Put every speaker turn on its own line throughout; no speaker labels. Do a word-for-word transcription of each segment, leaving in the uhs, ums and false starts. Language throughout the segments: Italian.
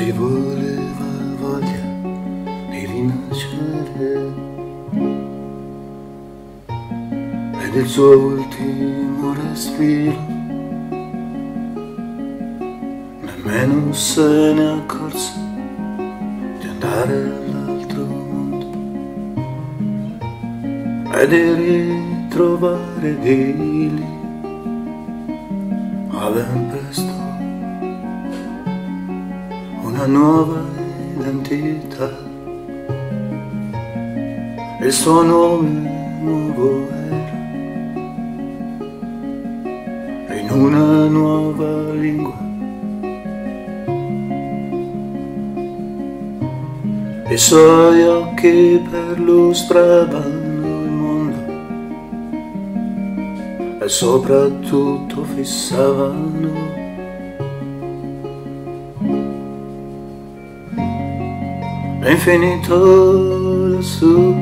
Ci voleva voglia di rinascere ed il suo ultimo respiro nemmeno se ne accorse di andare all'altro mondo e di ritrovare di lì a ben presto una nuova identità. Il suo nome nuovo era in una nuova lingua. I suoi occhi perlustravano il mondo e soprattutto fissavano l'infinito lassù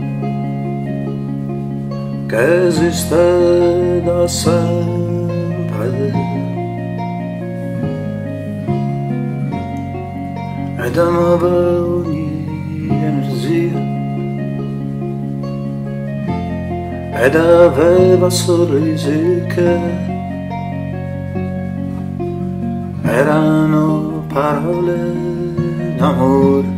che esiste da sempre ed amava ogni energia ed aveva sorrisi che erano parole d'amore.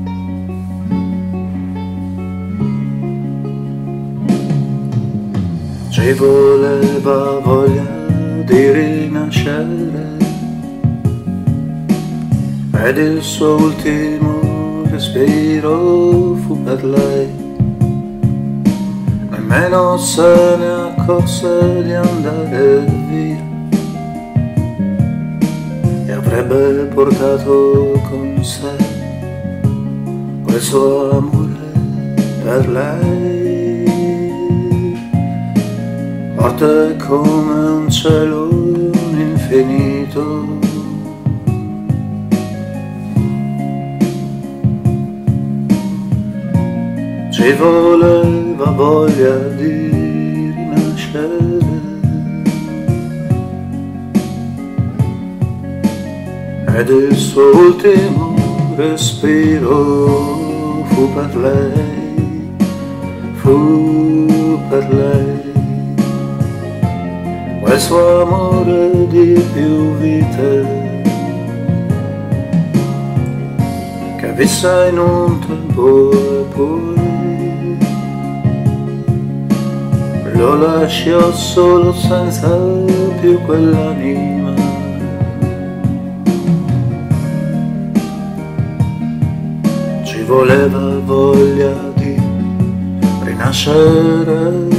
Ci voleva voglia di rinascere ed il suo ultimo respiro fu per lei. Nemmeno se ne accorse di andare via e avrebbe portato con sé quel suo amore per lei. Forte come un cielo infinito, ci voleva voglia di rinascere ed il suo ultimo respiro fu per lei, fu per lei. Quel suo amore di più vite che visse in un tempo e poi lo lasciò solo senza più quell'anima. Ci voleva voglia di rinascere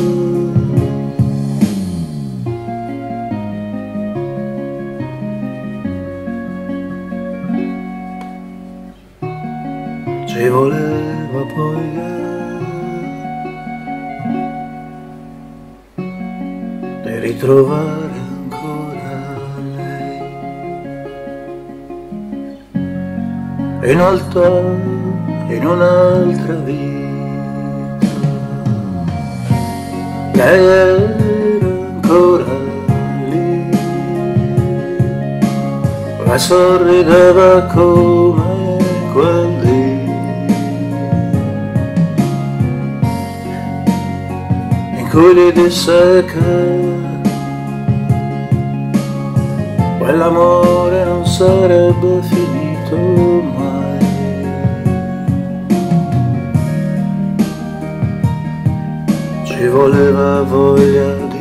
ci voleva voglia di ritrovare ancora lei in alta, in un'altra vita. Lei era ancora lì, ma sorrideva come quelli cui gli disse che quell'amore non sarebbe finito mai. Ci voleva voglia